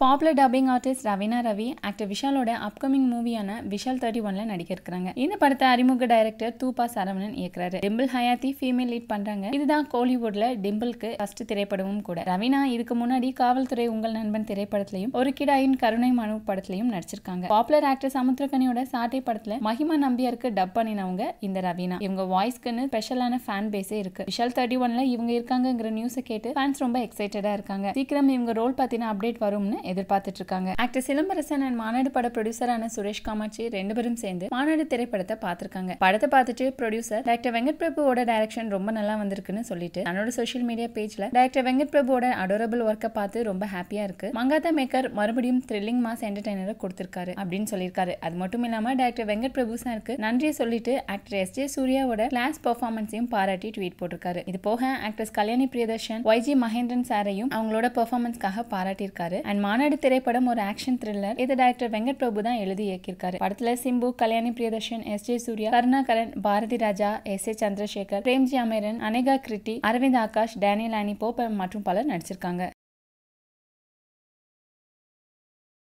Popular dubbing artist Raveena Ravi actor விஷாலோட upcoming மூவியான விஷால் 31ல நடிக்க இருக்காங்க. இந்த படத்தை அறிமுக டைரக்டர் தூபா சரவணன் இயக்குறாரு. டிம்பிள் ஹயாத்தி ஃபீமேல் லீட் பண்றாங்க. இதுதான் கோலிவுட்ல டிம்பிளுக்கு ஃபர்ஸ்ட் திரைப்படமும் கூட. ரவீனா இதுக்கு முன்னாடி காவல்துறை உங்கள் நண்பன் திரைப்படத்திலையும் ஒரு கிடாயின் கருணை மனு படத்திலையும் நடிச்சிருக்காங்க. பாப்புலர் ஆக்டர் சமுத்திரக்கனியோட சாட்டை படத்துல மகிமா நம்பியாருக்கு டப் பண்ணினவங்க இந்த ரவீனா. இவங்க வாய்ஸ்க்குன்னு ஸ்பெஷலான ஃபேன் பேஸே இருக்கு. விஷால் 31ல இவங்க இருக்காங்கிற நியூஸை கேட்டு ஃபேன்ஸ் ரொம்ப எக்ஸைட்டடா இருக்காங்க. சீக்கிரம் இவங்க ரோல் பத்தின அப்டேட் வரும்னு எதிர்பார்த்துட்டு இருக்காங்க. ஆக்டர் சிலம்பரசன் அண்ட் மாநாடு பட ப்ரொடியூசரான சுரேஷ் காமாட்சி ரெண்டு பேரும் சேர்ந்து மாநாடு திரைப்படத்தை பார்த்திருக்காங்க. படத்தை பார்த்துட்டு ப்ரொடியூசர் டைரக்டர் வெங்கட் பிரபுவோட டைரக்ஷன் ரொம்ப நல்லா வந்திருக்குன்னு சொல்லிட்டு தன்னோட சோஷியல் மீடியா பேஜ்ல டைரக்டர் வெங்கட் பிரபுவோட அடோரபிள் ஒர்க்கை பார்த்து ரொம்ப ஹாப்பியா இருக்கு. மங்காத்தா மேக்கர் மறுபடியும் த்ரில்லிங் மாஸ் என்டர்டைனரை கொடுத்திருக்காரு அப்படின்னு சொல்லியிருக்காரு. அது மட்டும் இல்லாம டைரக்டர் வெங்கட் பிரபு சாருக்கு நன்றியை சொல்லிட்டு ஆக்டர் எஸ்.ஜே. சூர்யாவோட கிளாஸ் பெர்ஃபார்மன்ஸையும் பாராட்டி ட்வீட் போட்டிருக்காரு. இது போக ஆக்டர்ஸ் கல்யாணி பிரியதர்ஷன், ஒய்.ஜி. மகேந்திரன் சாரையும் அவங்களோட பெர்ஃபார்மன்ஸ்க்காக பாராட்டியிருக்காரு. அண்ட் மாநாடு திரைப்படம் ஒரு ஆக்ஷன் த்ரில்லர். இது டைரக்டர் வெங்கட் பிரபு தான் எழுதி இயக்கியிருக்காரு. படத்துல Simbu, Kalyani Priyadarshan, SJ. Suryah, Karunakaran, Bharathi Raja, SA. Chandrasekhar, Premgi Amaren, Aneka Kirti, Aravind Akash, Daniel Annie Pope மற்றும் பலர் நடிச்சிருக்காங்க.